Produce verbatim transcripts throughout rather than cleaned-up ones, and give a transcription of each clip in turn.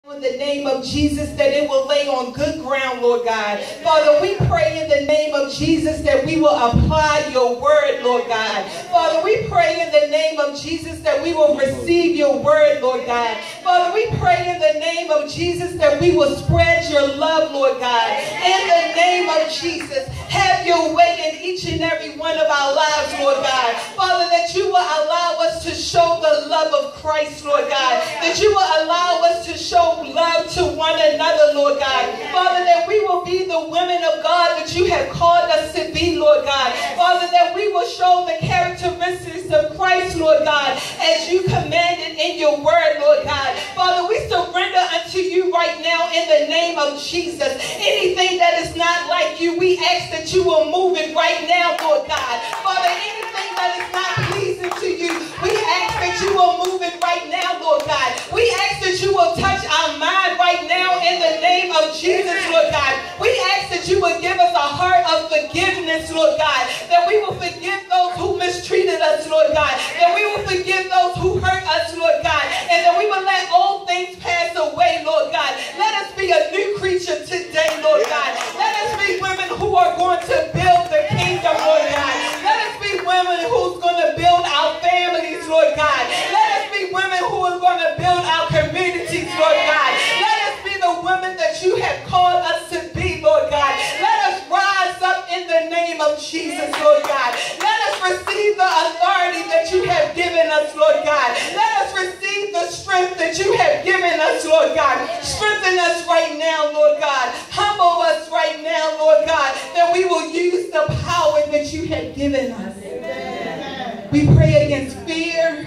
In the name of Jesus, that it will lay on good ground, Lord God. Father, we pray in the name of Jesus that we will apply your word, Lord God. Father, we pray in the name of Jesus that we will receive your word, Lord God. Father, we pray in the name of Jesus that we will spread your love, Lord God. In the name of Jesus, have your way in each and every one of our lives, Lord God. Father, that you will allow us to show the love of Christ, Lord God. That you will allow us to show love to one another, Lord God. Father, that we will be the women of God that you have called us to be, Lord God. Father, that we will show the characteristics of Christ, Lord God, as you commanded in your word, Lord God. Father, we surrender unto you right now in the name of Jesus. Anything that is not like you, we ask that you will move it right now, Lord God. Father, anything that is not pleasing to you, we ask that you will move it right now, Lord God. We ask that you will touch our mind right now in the name of Jesus, Lord God. We ask that you would give us a heart of forgiveness, Lord God. That we will forgive those who mistreated us, Lord God. That we will forgive those who hurt us, Lord God. And that we will let old things pass away, Lord God. Let us be a new creature today, Lord God. Let us be women who are going to build the kingdom, Lord God. Let us be women who's going to build our families, Lord God. Let us be women who are going to build our communities, Lord God. Let us be the women that you have called us to be, Lord God. Let us rise up in the name of Jesus, Lord God. Let us receive the authority that you have given us, Lord God. Let us receive the strength that you have given us, Lord God. Strengthen us right now, Lord God. Humble us right now, Lord God, that we will use the power that you have given us. Amen. We pray against fear.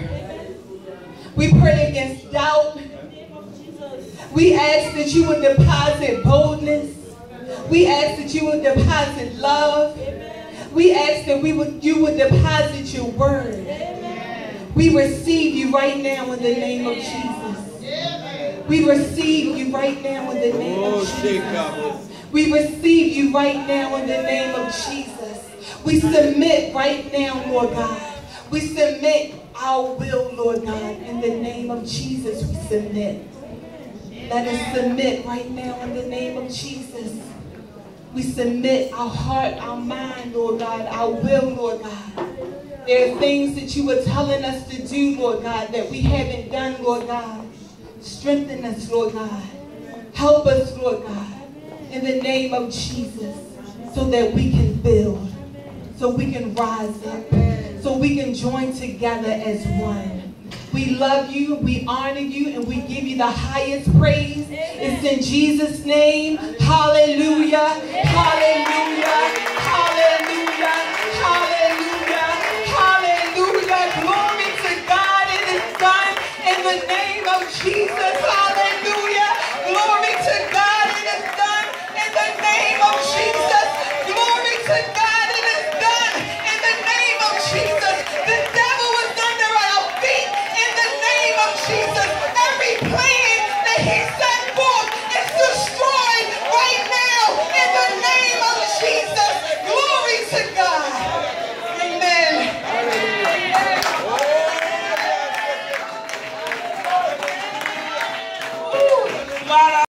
We pray against doubt. We ask that you would deposit boldness. We ask that you would deposit love. We ask that we would, you would deposit your word. We receive you right now in the name of Jesus. We receive you right now in the name of Jesus. We receive you right now in the name of Jesus. We submit right now, Lord God. We submit our will, Lord God. In the name of Jesus, we submit. Let us submit right now in the name of Jesus. We submit our heart, our mind, Lord God, our will, Lord God. There are things that you were telling us to do, Lord God, that we haven't done, Lord God. Strengthen us, Lord God. Help us, Lord God, in the name of Jesus, so that we can build, so we can rise up, so we can join together as one. We love you, we honor you, and we give you the highest praise. It's in Jesus' name. Hallelujah, hallelujah, hallelujah, hallelujah, hallelujah. Glory to God. It is done in the name of Jesus.